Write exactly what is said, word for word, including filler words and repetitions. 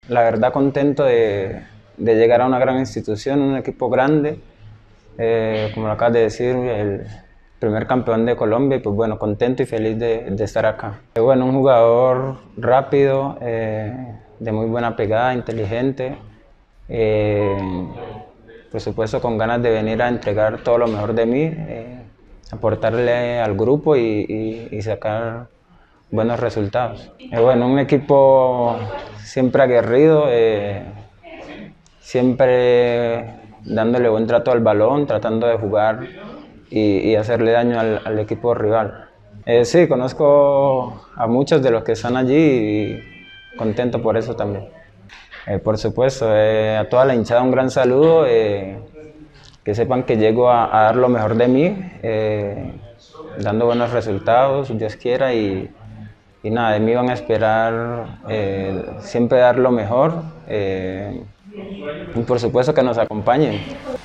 la verdad contento de, de llegar a una gran institución, un equipo grande, eh, como lo acabas de decir, el primer campeón de Colombia, y pues bueno, contento y feliz de, de estar acá. Eh, bueno, un jugador rápido, eh, de muy buena pegada, inteligente, eh, por supuesto con ganas de venir a entregar todo lo mejor de mí, eh, aportarle al grupo y, y, y sacar buenos resultados. Eh, bueno, un equipo siempre aguerrido, eh, siempre dándole buen trato al balón, tratando de jugar y, y hacerle daño al, al equipo rival. Eh, sí, conozco a muchos de los que están allí y contento por eso también. Eh, por supuesto, eh, a toda la hinchada un gran saludo, eh, que sepan que llego a, a dar lo mejor de mí, eh, dando buenos resultados, Dios quiera, y, y nada, de mí van a esperar eh, siempre dar lo mejor, eh, y por supuesto que nos acompañen.